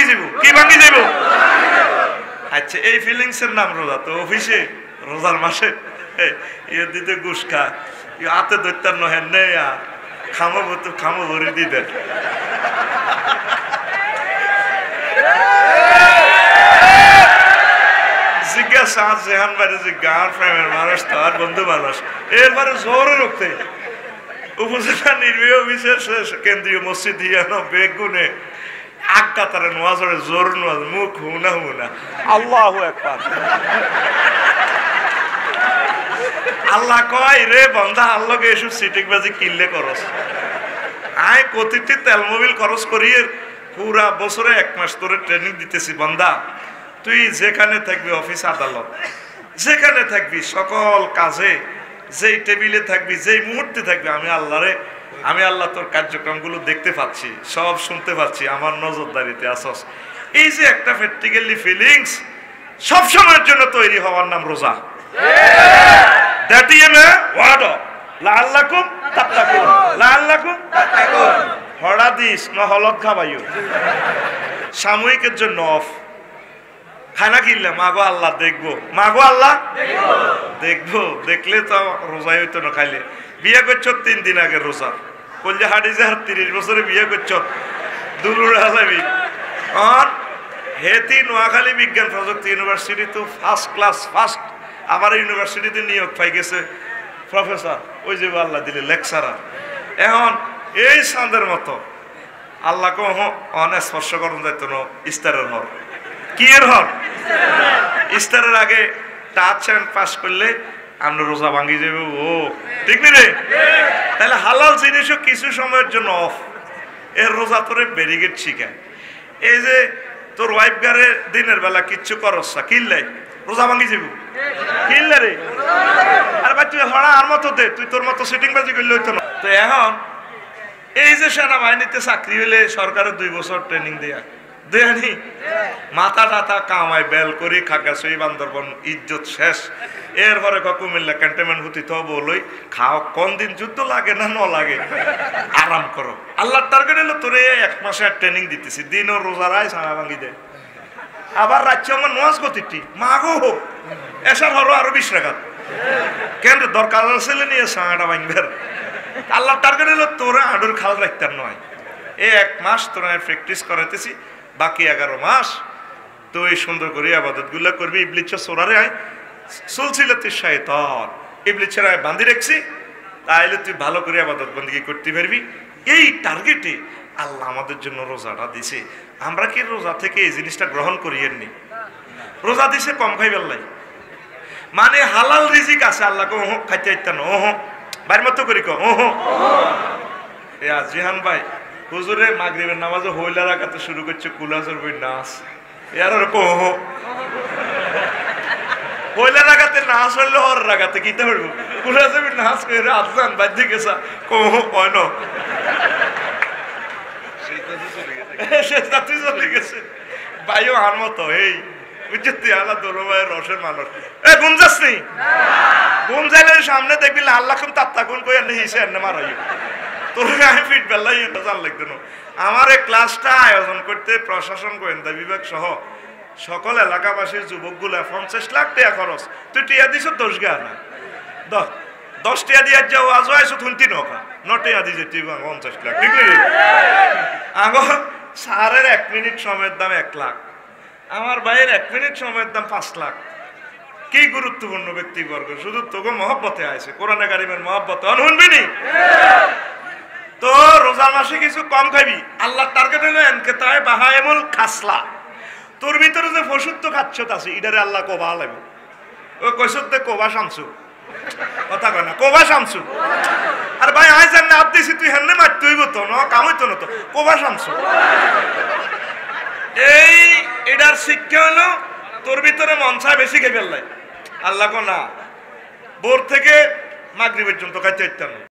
যাব কি ভাঙ্গি যাব আচ্ছা এই ফিলিংস এর নাম রোজা তো অফিসে রোজার মাসে ইয়ে দিতে গুসকা হাতে দৈত্যার নহেন নেই খামো ভরি দিতে জিজ্ঞাসা জেহান বাড়ি যে গাঁর প্রেমের মানুষ তার বন্ধু মানুষ এরপরে জোরে রক্তে উপজেলা নির্বাহী অফিসের কেন্দ্রীয় মসজিদ হিয়ানো বেগুনে আজ্ঞা তারা নোয়াজ জোর নোয়াজ মুখ হুনা হুনা আল্লাহু আকবার আল্লাহ কয় রে বন্ধা আল্লাহকে এসব সিটিং বাজি কিনলে করস আয় প্রতিটি তেল মোবিল খরচ করিয়ে পুরা বছরে 1 মাস ধরে ট্রেনিং দিতেছি বন্ধা তুই যেখানে থাকবি অফিস আদালত যেখানে থাকবি সকল কাজে যেই টেবিলে থাকবি যেই মুহূর্তে থাকবি আমি আল্লাহ তোর কার্যক্রমগুলো দেখতে পাচ্ছি সব শুনতে পাচ্ছি আমার নজরদারিতে আসস এই যে একটা প্র্যাকটিক্যালি ফিলিংস সব সময়ের জন্য তৈরি হওয়ার নাম রোজা দ্যাট ইজ এ ওয়ার্ড লাআল্লাকুম তাত্তাকুন লাআল্লাকুম তাত্তাকুন হড়া দিস না হলদ খাবাইও সাময়িকের জন্য অফ খানা কিনলে মাগো আল্লাহ দেখবো মাগো আল্লাহ দেখবো দেখলে তো রোজাই হইতো না খাইলে বিয়ে করছো 3 দিন আগে রোজা বলছে হাঁটি যে 30 বছরে বিয়ে করছো দুলুর হাজাবি আর হেতি নোয়াখালী বিজ্ঞান প্রযুক্তি ইউনিভার্সিটি তো ফার্স্ট ক্লাস ফার্স্ট আমার ইউনিভার্সিটিতে নিয়োগ পাই গেছে প্রফেসর ওই যে আল্লাহ দিলে লেকচারার এখন এই চাঁদের মতো আল্লাহকে অনেক স্পর্শ করুন যাইতো না ইস্তারের হর কি এর হর ইস্তারের আগে টাচ অ্যান্ড পাস করলে আমরা রোজা ভাঙ্গি যাবে ও ঠিক নি রে তাহলে হালাল জিনিসও কিছু সময়ের জন্য অফ এর রোজা তোরে ব্যারিকেড শিখায় এই যে তোর ওয়াইফ গারে দিনের বেলা কিচ্ছু করস না কিনলে রোজা ভাঙ্গি যাব কিনলে রে আর ভাই তুই হড়া আর মতো দে তুই তোর মতো সিটিং বাজি করলে হইতো না তো এখন এই যে সেনাবাহিনীতে চাকরি হইলে সরকারের 2 বছর ট্রেনিং দেয়া দেয়ানি মাথা টাথা কামাই বেল করি খাগাছই বান্দরবন ইজ্জত শেষ এরপরে কুমিল্লা ক্যান্টনমেন্ট হতি তো বলই খাও কোন দিন যুদ্ধ লাগে না ন লাগে আরাম করো আল্লাহর টার্গেট হলো তোরে 1 মাসের ট্রেনিং দিতেছি দিনও রোজা রাই সারা ভাঙ্গি দে আবার রাজ্য আমার নোয়াজ গতিটি মাগো এসার হরো আরো 20 রাকাত কেন দরকার ছেলে নিয়ে সাড়া ভাঙবের আল্লাহর টার্গেট হলো তোরে আডুর খাল রাখতাম নয় এই 1 মাস তোরা প্র্যাকটিস করাইতেছি বাকি 11 মাস তো এই সুন্দর করে আবাদত গুলা করবি ইবলিস সোরারে আয় সুলসিলাতে শয়তান ইবলিসের আয় বাঁধি রাখছি তাইলে তুই ভালো করে আবাদত বন্দেগী করতে পারবি এই টার্গেটে আল্লাহ আমাদের জন্য রোজাটা দিছে আমরা কি রোজা থেকে এই জিনিসটা গ্রহণ করিয়েননি রোজা দিছে কম খাইবার লাই মানে হালাল রিজিক আছে আল্লাহকে ওহ খাইতে ইত্যান ওহ বাইর মতো করি কো ওহ এ আজিহান ভাই হুজুরে মাগরিবের নামাজে হইলা রাকাতে শুরু করছে কুলাজের বই নাচ এর আর কো ওহ হইলা রাকাতে নাচ হইলে হর রাকাতে কিতে হইব কুলাজের বই নাচ কইরা আজান বাজে গেছা কো ওহ কয় ন সেটা তুই চলে গেছে ভাইও আর মতো এই বুঝছি তুই আল্লাহ দোলভাইয়ের রসের মানুষ এ ঘুম যাস নি ঘুম যাইলে সামনে দেখবি আল্লাহ খুব তাত্তাকুন কই এনে হিসে এনে মারাই তোর আমি ফিট বেলাই জান লাগতো না আমার এই ক্লাসটা আয়োজন করতে প্রশাসন গোয়েন্দা বিভাগ সহ সকল এলাকাবাসীর যুবকগুলা 50 লাখ টাকা খরচ তুই টিয়া দিছ 10 গা না 10 টিয়া দিয়ে যাও আজ আইসো শুনতি নকা নটিয়া দিয়ে তুই 50 লাখ ঠিক নেই আগো সারের 1 মিনিট সময়ের দাম 1 লাখ আমার ভাইয়ের 1 মিনিট সময়ের দাম 5 লাখ কি গুরুত্বপূর্ণ ব্যক্তিবর্গ শুধু তোকে মহব্বতে আছে কোরআনে কারিমের মহব্বতে অনুনবিনি তো রোজা মাসে কিছু কম খাবি আল্লাহর টার্গেট হলো এনকেতায় বাহায়েমুল খাসলা তোর ভিতরে যে ফসুত্ব খাচ্ছত আছে ইডারে আল্লাহ কোবা লাগবে ও কইছত কোবা শামসু কথা কয় না কোবা শামসু আর ভাই আই জান না আপদিছি তুই হেননে মারতে হইব তো না কাম হইতো না তো কোবা শামসু এই এটার শিক্ষা হলো তোর ভিতরে মন চায় বেশি খেয়ে ফেললাই আল্লাহ কো না ভোর থেকে মাগরিব পর্যন্ত খাইতে হইতাম